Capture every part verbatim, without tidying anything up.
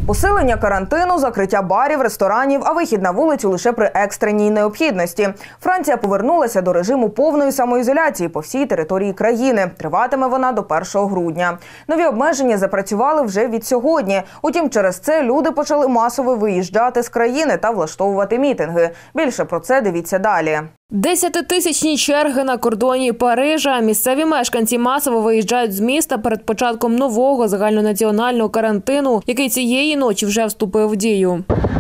Посилення карантину, закриття барів, ресторанів, а вихід на вулицю лише при екстреній необхідності. Франція повернулася до режиму повної самоізоляції по всій території країни. Триватиме вона до першого грудня. Нові обмеження запрацювали вже від сьогодні. Утім, через це люди почали масово виїжджати з країни та влаштовувати мітинги. Більше про це дивіться далі. Десятитисячні черги на кордоні Парижа. Місцеві мешканці масово виїжджають з міста перед початком нового загальнонаціонального карантину, який цієї ночі вже вступив в дію.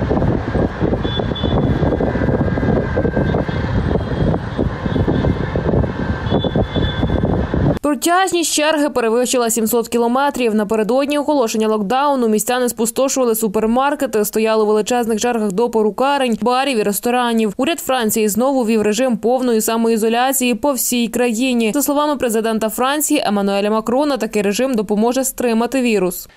Протяжність черги перевищила сімсот кілометрів. Напередодні оголошення локдауну містяни спустошували супермаркети, стояли у величезних чергах до перукарень, барів і ресторанів. Уряд Франції знову ввів режим повної самоізоляції по всій країні. За словами президента Франції Еммануеля Макрона, такий режим допоможе стримати вірус.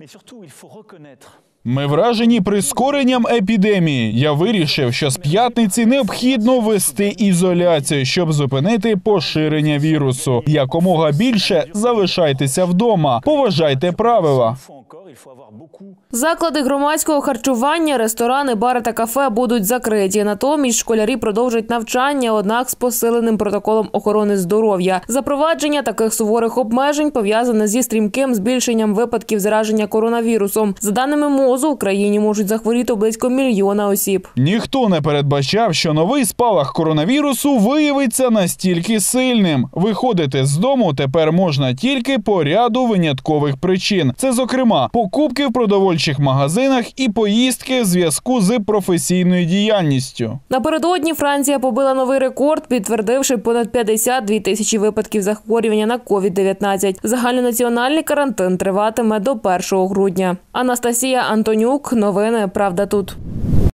Ми вражені прискоренням епідемії. Я вирішив, що з п'ятниці необхідно ввести ізоляцію, щоб зупинити поширення вірусу. Якомога більше залишайтеся вдома, поважайте правила. Заклади громадського харчування, ресторани, бари та кафе будуть закриті. Натомість школярі продовжать навчання, однак з посиленим протоколом охорони здоров'я. Запровадження таких суворих обмежень пов'язане зі стрімким збільшенням випадків зараження коронавірусом. За даними МОЗу, в країні можуть захворіти близько мільйона осіб. Ніхто не передбачав, що новий спалах коронавірусу виявиться настільки сильним. Виходити з дому тепер можна тільки по ряду виняткових причин. Це, зокрема, покупки в продовольчих магазинах і поїздки в зв'язку з професійною діяльністю. Напередодні Франція побила новий рекорд, підтвердивши понад п'ятдесят дві тисячі випадків захворювання на ковід дев'ятнадцять. Загальнонаціональний карантин триватиме до першого грудня. Анастасія Антонюк. Новини «Правда тут».